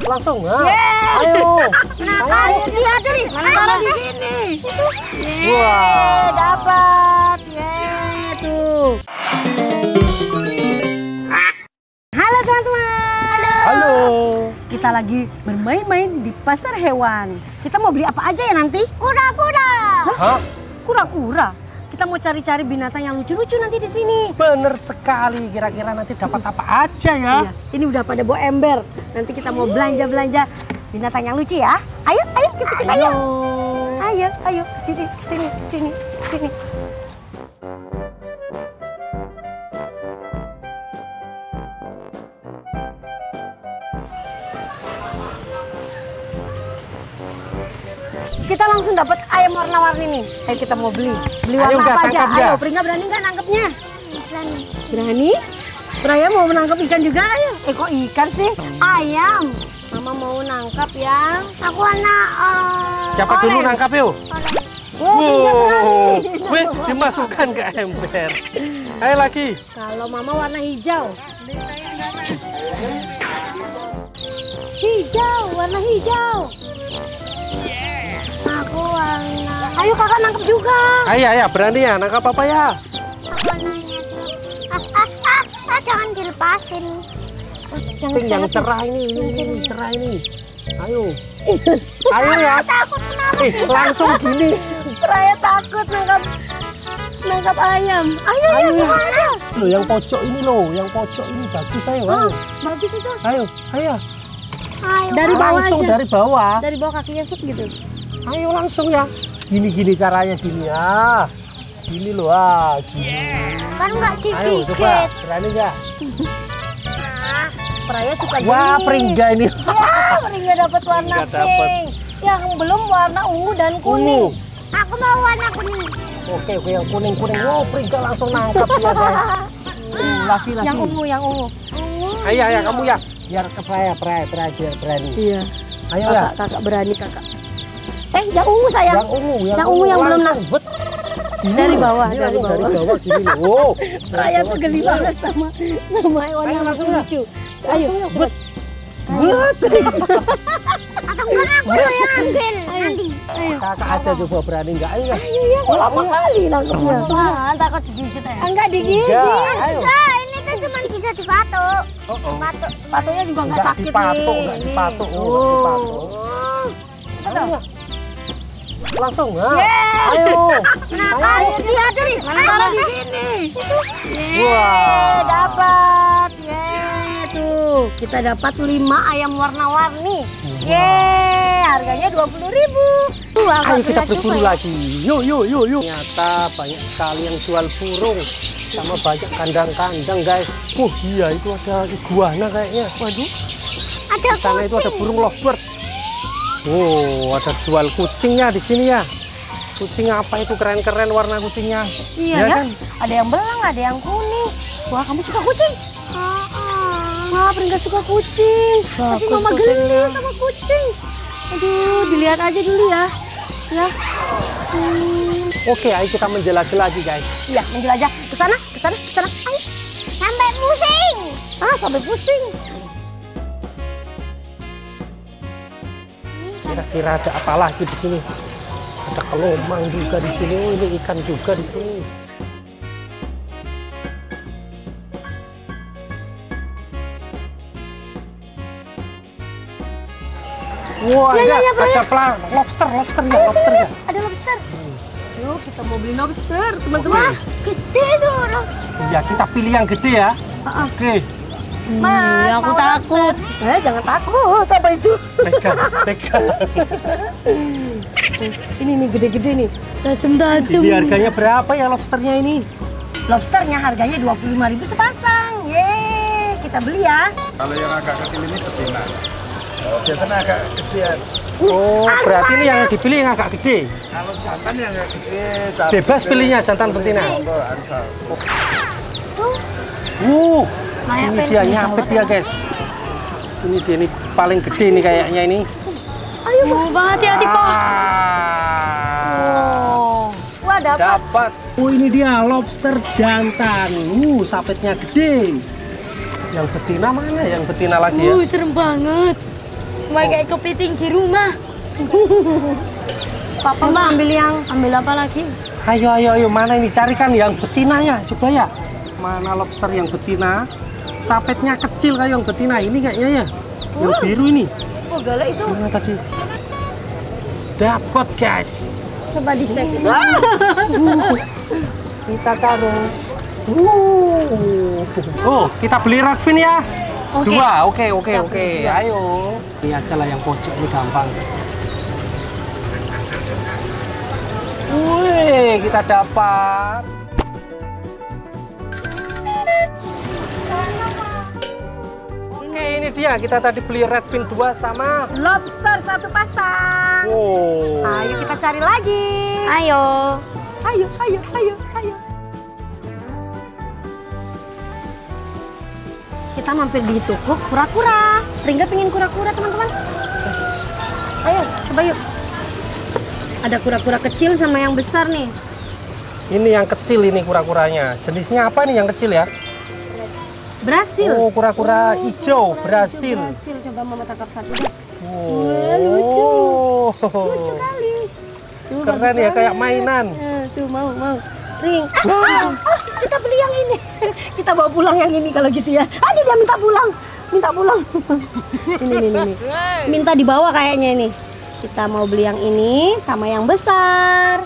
Langsung nggak? Ayo. Ayo lihat sini. Taruh di sini. Wah. Dapat. Tuh. Halo teman-teman. Halo. Kita lagi bermain-main di pasar hewan. Kita mau beli apa aja ya nanti? Kura-kura. Hah? Kura-kura. Kita mau cari-cari binatang yang lucu-lucu nanti di sini. Bener sekali. Kira-kira nanti dapat apa aja ya? Iya. Ini udah pada bawa ember. Nanti kita mau belanja-belanja binatang yang lucu ya. Ayo kita yuk. Ayo, kesini. Kita langsung dapat ayam warna-warni nih. Ayo kita mau beli. Beli warna apa aja? Ayo, Pringga berani nggak nangkepnya? Berani? Raya mau menangkap ikan juga ayo. Kok ikan sih? Ayam. Mama mau nangkap yang aku warna Siapa dulu nangkap yuk? Wow, Wih, dimasukkan ke ember. Ayo lagi. Kalau Mama warna hijau. Warna hijau. Aku warna. Ayo kakak nangkep juga. Ayo, berani ya nangkap apa ya? Jangan dilepasin. Yang cerah ini, cerah ini. Ayo ya. Takut kenapa sih? Langsung gini. Raya takut nangkap ayam. Ayo semuanya. Loh, yang pojok ini bagus ayo. Bagus itu. Ayo. Dari bawah langsung aja. dari bawah Kakinya sip gitu. Ayo langsung ya. Gini caranya gini ya. Gini loh, gini. Kan nggak Ayo coba, berani nggak? Raya suka gini. Wah, Pringga ini. Ya, Pringga dapat warna pink. Yang belum warna ungu dan kuning. Aku mau warna kuning. Oke, yang kuning. Wow, Pringga langsung nangkap ya guys. Lagi. Yang ungu. Ayo kamu ya. Biar ke Raya biar berani. Iya. Ayo ya. Kakak berani kakak. Yang ungu sayang. Yang ungu yang belum nangkep. Dari bawah gini loh. Wow. Raya tuh geli banget sama hewan yang lucu. Ayo, bet. Atau enggak aku loh yang ambil nanti. Ayo. Kakak aja coba berani nggak? Ayo ya. Iya, kok lama kali nangkepnya. Takut digigit ya? Enggak digigit. Enggak, ini tuh cuma bisa dipatok. Patoknya juga nggak sakit nih. Nggak dipatok. Ayo. Langsung nggak? Ayo. Ayo lihat sini. Taruh di sini. Wah. Dapat. Tuh, kita dapat 5 ayam warna-warni. Harganya 20.000. Ayo kita berburu lagi. Yuk. Ternyata banyak sekali yang jual burung. Sama banyak kandang-kandang guys. Iya itu ada iguana kayaknya. Waduh. Ada di sana itu ada burung lovebird. Ada jual kucingnya di sini ya. Kucing apa itu keren-keren warna kucingnya. Iya kan? Ada yang belang, ada yang kuning. Wah, kamu suka kucing? Wah, Pringga suka kucing. Tapi Mama geli sama kucing. Aduh, dilihat aja dulu ya. Oke, ayo kita menjelajah lagi guys. Iya, menjelajah ke sana. Ayo. Sampai pusing. Sampai pusing. Kira-kira ada apa lagi di sini? Ada kelomang juga di sini. Ini ikan juga di sini. Wah, ada lobster ya. Ada lobster. Yuk, kita mau beli lobster, teman-teman. Gede tuh. Ya, kita pilih yang gede ya. Oke. Mas, aku takut. Jangan takut. Apa itu? Pegang. Ini nih gede-gede nih. Tajam-tajam. Jadi harganya berapa ya lobsternya ini? Lobsternya harganya 25.000 sepasang. Kita beli ya. Kalau yang agak kecil ini betina. Biasanya agak gedean. Berarti ini yang dipilih yang agak gede. Kalau jantan yang agak gede. Bebas pilihnya jantan betina. Ini dia nyapit dia guys. Ini dia ini paling gede nih kayaknya ini. Ayo, Bang, hati-hati, Pak. Wah, dapat. Ini dia lobster jantan. Sapitnya gede. Yang betina mana? Yang betina lagi ya? Serem banget. pakai kepiting di rumah. Papa Mbak ambil apa lagi? Ayo, mana ini? Carikan yang betinanya, coba ya. Mana lobster yang betina? Sapetnya kecil kayak yang betina ini kayaknya ya. Yang biru ini. Oh, galak itu. Mana tadi? Dapat, guys. Coba dicek. Kita taruh. Oh, kita beli redfin ya. Oke. 2, oke. Ayo. Ini aja lah yang pojok ini gampang. Wih, kita dapat. Oke, ini dia. Kita tadi beli redfin 2 sama Lobster 1 pasang. wow. Ayo kita cari lagi. Ayo. Ayo. Kita mampir di Tukuk kura-kura. Pringga pengen kura-kura, teman-teman. Ayo, coba yuk. Ada kura-kura kecil sama yang besar nih. Ini yang kecil ini kura-kuranya. Jenisnya apa nih yang kecil ya? Brasil. Oh, kura-kura hijau, Brasil. Brasil. Coba mama tangkap satu deh. Wah, lucu. Lucu kali. Tuh, Keren bagus ya, kayak banget. mainan. Tuh mau. Ring. Kita beli yang ini. Kita bawa pulang yang ini kalau gitu ya. Aduh, dia minta pulang. Ini. Minta dibawa kayaknya ini. Kita mau beli yang ini sama yang besar.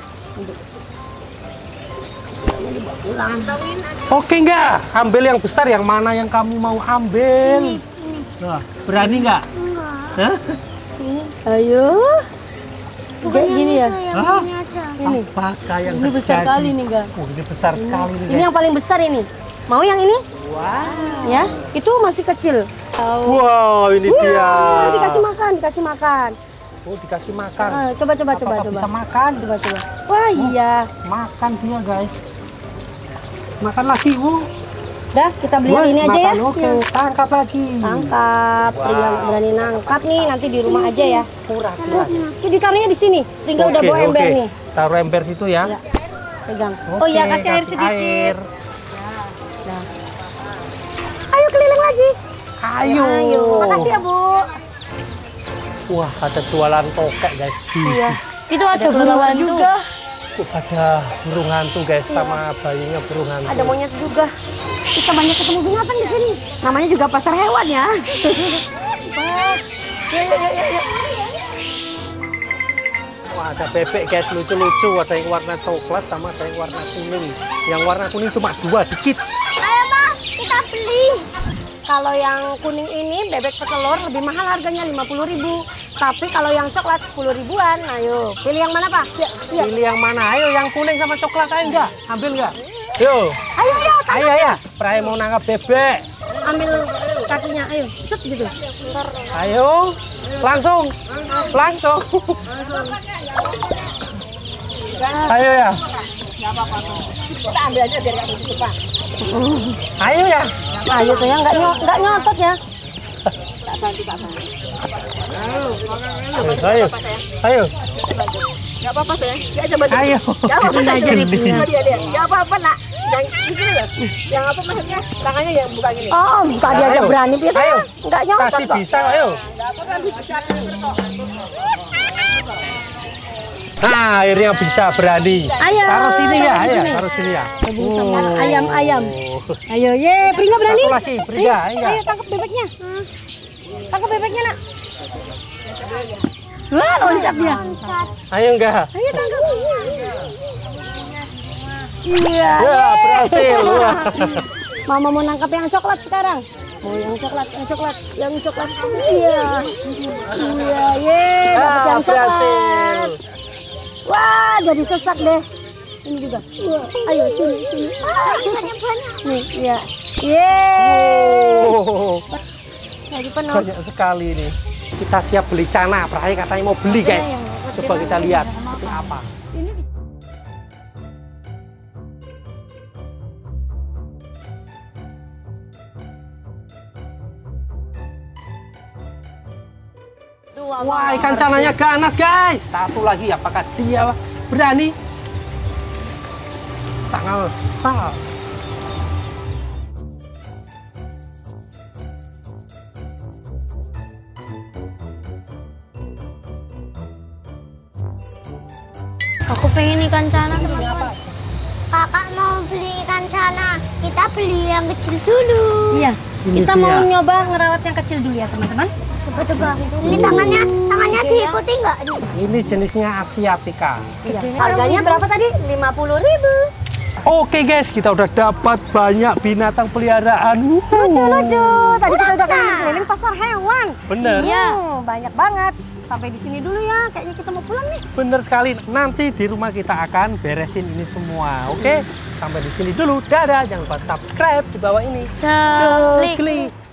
Dibawa pulang. Oke nggak? Ambil yang besar, yang mana yang kamu mau ambil? Nah, berani nggak? Hah? Ayo. Kayak gini ya. Hah? Ini. Apakah yang Ini besar terjadi? kali nih, Ga. Oh, ini besar sekali nih, Ini guys. yang paling besar ini. Mau yang ini? Wow. Ya, itu masih kecil. Wow, ini dia. Dikasih makan. Oh, dikasih makan. Coba. Apakah bisa makan? Coba. Wah, iya. Makan dia, guys. Makan lagi, Dah, kita beli yang ini aja ya. Oke, tangkap lagi. Tangkap. Pringga nggak berani nangkap nih, nanti di rumah aja ya. Kura-kura. Ini ditaruhnya di sini. Pringga udah bawa ember nih. Taruh ember situ ya. Ya, pegang. Oke, Oh iya, kasih air sedikit. air. Nah. Ayo keliling lagi. Ayo. Makasih ya, Bu. Wah, ada jualan tokek, guys. Iya. Itu ada burung hantu. juga. Ada burung hantu, guys, sama bayinya burung hantu. Ada monyet juga. Kita banyak ketemu binatang di sini. Namanya juga pasar hewan ya. Yuk. Wah, ada bebek, guys, lucu-lucu. Ada yang warna coklat sama ada yang warna kuning. Yang warna kuning cuma 2 dikit. Ayo, Bang, kita beli. Kalau yang kuning ini bebek petelur lebih mahal harganya 50.000. Tapi kalau yang coklat 10 ribuan. Ayo, pilih yang mana, Pak? Ya. Pilih yang mana? Ayo, yang kuning sama coklat aja enggak? Ambil enggak? Yuk. Ayo, tangkap. Ayo. Prai mau nangkap bebek. Ambil kakinya, ayo, set gitu. Ayo. Langsung. Ayo ya. Kita ambil aja biar nggak begitu, Pak. Ayo ya. Ayo tuh ya, nggak nyotot ya. Ayo. Nggak apa-apa sayang, dia aja bantu. Ayo. Nggak apa-apa Ini sayang. gini. Dia. Nggak apa-apa nak. Yang begini loh. Yang apa maksudnya? Tangannya yang buka gini. Oh, buka dia aja Ayo. berani Pita. Ayo. Nggak nyotot Kasih kok. bisa, ayo. Nggak apa-apa, bisa. Nah, akhirnya bisa berani. Ayo, Taruh sini ya, taruh di ayo. sini. Taruh sini ya. Gabung sama ayam. Ayo, ye, Pringga berani. Satu lagi, Pringga, enggak. Ayo, tangkap bebeknya. Tangkap bebeknya, nak. Wah, loncat dia. Ayo enggak. Ayo tangkap. Iya. Ya, berhasil. Wah. Mama mau nangkap yang coklat sekarang. Mau yang coklat. Iya. Ye, dapat yang coklat. Berhasil. Wah, jadi sesak deh. Ini juga. Ayo sini. Nih, iya. Yeay. Oh, Jadi penuh. banyak sekali nih. Kita siap beli cana. Prai katanya mau beli, guys. Coba kita lihat seperti apa. Wah, ikan cananya ganas, guys. Satu lagi, apakah dia berani? Sangat sas. Aku pengen ikan cana. Kakak mau beli ikan cana, kita beli yang kecil dulu. Iya, Ini kita dia. mau nyoba ngerawat yang kecil dulu ya teman-teman. Coba. Ini tangannya diikuti nggak? Ini jenisnya Asiatica. Iya. Harganya berapa tadi? 50.000. Oke guys, kita udah dapat banyak binatang peliharaan. Lucu-lucu. Tadi kita udah keliling pasar hewan. Bener. Iya. Banyak banget. Sampai di sini dulu ya. Kayaknya kita mau pulang nih. Bener sekali. Nanti di rumah kita akan beresin ini semua. Oke, sampai di sini dulu. Dadah. Jangan lupa subscribe di bawah ini. Klik. Klik.